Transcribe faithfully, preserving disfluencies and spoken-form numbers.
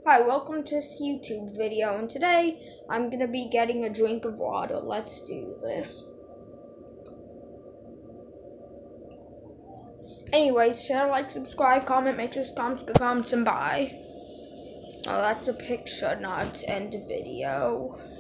Hi, welcome to this YouTube video, and today I'm gonna be getting a drink of water. Let's do this. Anyways, share, like, subscribe, comment, make sure to comment, comments, and bye. Oh, that's a picture, not to end the video.